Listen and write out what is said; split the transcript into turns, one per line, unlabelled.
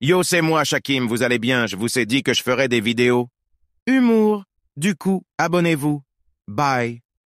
Yo, c'est moi, Shakim, vous allez bien, je vous ai dit que je ferais des vidéos. Humour. Du coup, abonnez-vous. Bye.